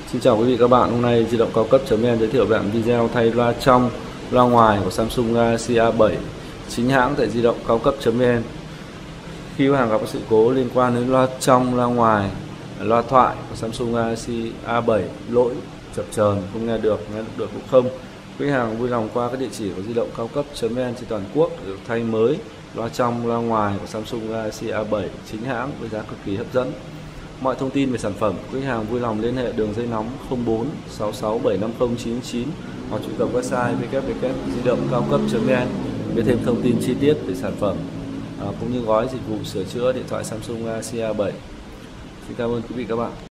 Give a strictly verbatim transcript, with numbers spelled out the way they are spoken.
Xin chào quý vị các bạn, hôm nay di động cao cấp.vn giới thiệu với bạn video thay loa trong, loa ngoài của Samsung Galaxy A bảy chính hãng tại di động cao cấp.vn. Khi khách hàng gặp sự cố liên quan đến loa trong, loa ngoài, loa thoại của Samsung Galaxy A bảy lỗi chập chờn không nghe được, nghe được cũng không, khách hàng vui lòng qua các địa chỉ của di động cao cấp.vn trên toàn quốc để được thay mới loa trong, loa ngoài của Samsung Galaxy A bảy chính hãng với giá cực kỳ hấp dẫn. Mọi thông tin về sản phẩm, khách hàng vui lòng liên hệ đường dây nóng không bốn sáu sáu bảy năm không chín chín hoặc truy cập website w w w chấm di động cao cấp.vn để thêm thông tin chi tiết về sản phẩm à, cũng như gói dịch vụ sửa chữa điện thoại Samsung Galaxy A bảy. Xin cảm ơn quý vị các bạn.